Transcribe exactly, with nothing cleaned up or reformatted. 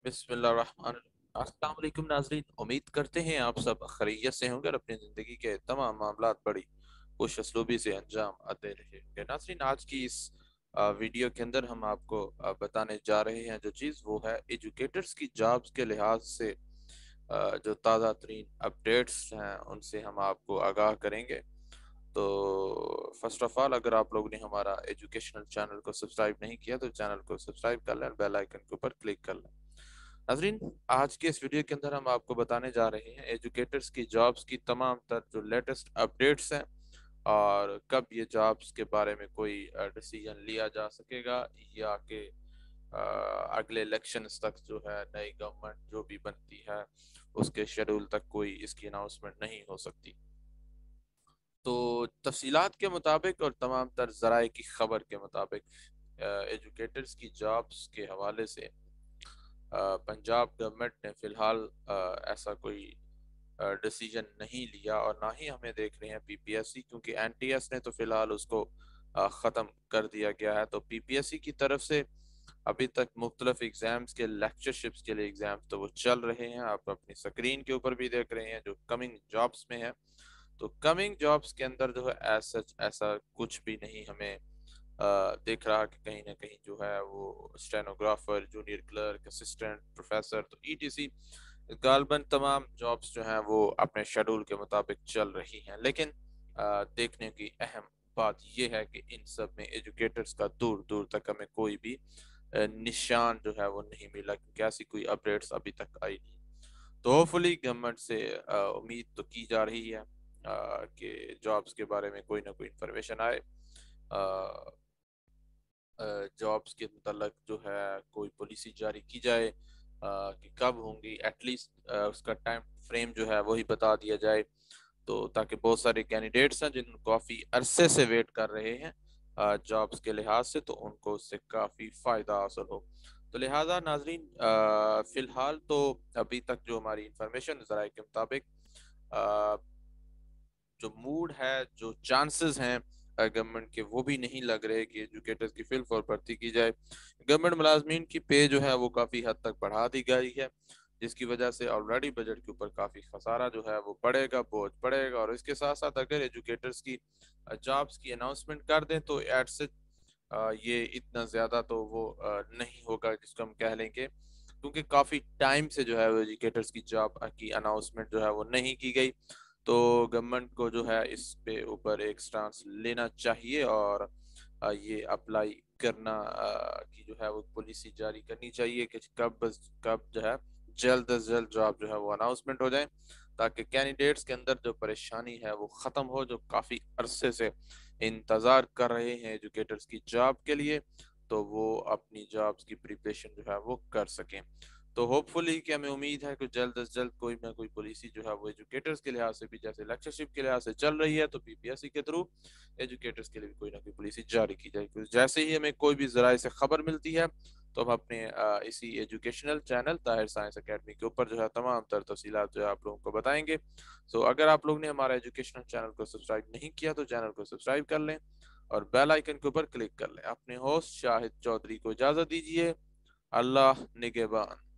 بسم اللہ الرحمن الرحیم۔ السلام علیکم ناظرین، امید کرتے ہیں آپ سب خیریت سے ہوں گے اور اپنی زندگی کے تمام معاملات بڑی خوش اسلوبی سے انجام دے رہے ہوں گے۔ ناظرین، آج کی اس آ، ویڈیو کے اندر ہم آپ کو آ، بتانے جا رہے ہیں جو چیز، وہ ہے ایجوکیٹرز کی جابز کے لحاظ سے آ، جو تازہ ترین اپڈیٹس ہیں ان سے ہم آپ کو آگاہ کریں گے۔ تو فرسٹ آف آل، اگر آپ لوگ نے ہمارا ایجوکیشنل چینل کو سبسکرائب نہیں کیا تو چینل کو سبسکرائب کر لیں، بیل آئیکن کے اوپر کلک کر لیں۔ ناظرین، آج کے اس ویڈیو کے اندر ہم آپ کو بتانے جا رہے ہیں ایجوکیٹرز کی جابز کی تمام تر جو لیٹسٹ اپڈیٹس ہیں، اور کب یہ جابز کے بارے میں کوئی ڈیسیجن لیا جا سکے گا، یا کہ آ، اگلے الیکشنز تک جو ہے نئی گورنمنٹ جو بھی بنتی ہے اس کے شیڈول تک کوئی اس کی اناؤنسمنٹ نہیں ہو سکتی۔ تو تفصیلات کے مطابق اور تمام تر ذرائع کی خبر کے مطابق ایجوکیٹرز کی جابز کے حوالے سے آ، پنجاب گورنمنٹ نے فی الحال آ، ایسا کوئی ڈیسیجن نہیں لیا، اور نہ ہی ہمیں دیکھ رہے ہیں پی پی ایس سی، کیونکہ این ٹی ایس نے تو فی الحال اس کو آ، ختم کر دیا گیا ہے۔ تو پی پی ایس سی کی طرف سے ابھی تک مختلف ایگزامز کے لیکچرشپس کے لیے ایگزامز تو وہ چل رہے ہیں، آپ اپنی سکرین کے اوپر بھی دیکھ رہے ہیں جو کمنگ جابز میں ہیں۔ تو کمنگ جابز کے اندر جو ہے ایز سچ ایسا کچھ بھی نہیں ہمیں آ، دیکھ رہا کہ کہیں نہ کہیں جو ہے وہ stenographer, junior clerk, assistant professor, تو ای ٹی سی غالباً تمام جابز جو ہیں وہ اپنے شیڈول کے مطابق چل رہی ہیں۔ لیکن آ، دیکھنے کی اہم بات یہ ہے کہ ان سب میں ایجوکیٹرز کا دور دور تک ہمیں کوئی بھی آ، نشان جو ہے وہ نہیں ملا، کیونکہ ایسی کوئی اپڈیٹس ابھی تک آئی نہیں۔ تو ہوپفلی گورنمنٹ سے آ، امید تو کی جا رہی ہے آ، کہ جابز کے بارے میں کوئی نہ کوئی انفارمیشن آئے، جابز کے متعلق جو ہے کوئی پالیسی جاری کی جائے آ، کہ کب ہوں گی، ایٹ لیسٹ اس کا ٹائم فریم جو ہے وہی بتا دیا جائے، تو تاکہ بہت سارے کینڈیڈیٹس ہیں جن کافی عرصے سے ویٹ کر رہے ہیں جابز کے لحاظ سے، تو ان کو اس سے کافی فائدہ حاصل ہو۔ تو لہٰذا ناظرین، آ، فی الحال تو ابھی تک جو ہماری انفارمیشن ذرائع کے مطابق آ، جو موڈ ہے، جو چانسز ہیں گورنمنٹ کے، وہ بھی نہیں لگ رہے کہ ایجوکیٹرز کی فی الفور بھرتی کی جائے۔ گورنمنٹ ملازمین کی پے جو ہے وہ کافی حد تک بڑھا دی گئی ہے، جس کی وجہ سے آلریڈی بجٹ کے اوپر کافی خسارہ جو ہے وہ پڑے گا، بوجھ پڑے گا، اور اس کے ساتھ ساتھ اگر ایجوکیٹرز کی جابز کی اناؤنسمنٹ کر دیں تو ایٹ سے یہ اتنا زیادہ تو وہ آ، نہیں ہوگا جس کو ہم کہہ لیں گے، کیونکہ کافی ٹائم سے جو ہے وہ ایجوکیٹرز کی جاب کی اناؤنسمنٹ جو ہے وہ نہیں کی گئی۔ تو گورنمنٹ کو جو ہے اس پہ اوپر ایک سٹانس لینا چاہیے، اور آ، یہ اپلائی کرنا آ، کی جو ہے وہ پالیسی جاری کرنی چاہیے کہ کب بس کب جو ہے جلد از جلد جاب جو ہے وہ اناؤنسمنٹ ہو جائیں، تاکہ کینڈیڈیٹس کے اندر جو پریشانی ہے وہ ختم ہو، جو کافی عرصے سے انتظار کر رہے ہیں ایجوکیٹرز کی جاب کے لیے، تو وہ اپنی جابز کی پریپریشن جو ہے وہ کر سکیں۔ تو ہوپ فلی کہ ہمیں امید ہے کہ جلد از جلد کوئی نہ کوئی پالیسی جو ہے وہ ایجوکیٹرز کے لحاظ سے بھی، جیسے لیکچرشپ کے لحاظ سے چل رہی ہے، تو پی پی ایس سی کے تھرو ایجوکیٹرز کے لیے بھی کوئی نہ کوئی پالیسی جاری کی جائے گی۔ جیسے ہی ہمیں کوئی بھی ذرائع سے خبر ملتی ہے تو ہم اپنے آ، اسی educational channel Tahir science academy کے اوپر جو ہے تمام تر تفصیلات جو ہے آپ لوگوں کو بتائیں گے۔ سو اگر آپ لوگ نے ہمارا ایجوکیشنل چینل کو سبسکرائب نہیں کیا تو چینل کو سبسکرائب کر لیں اور بیل آئیکن کے اوپر کلک کر لیں۔ اپنے ہوسٹ شاہد چودھری کو اجازت دیجیے۔ اللہ نگہبان۔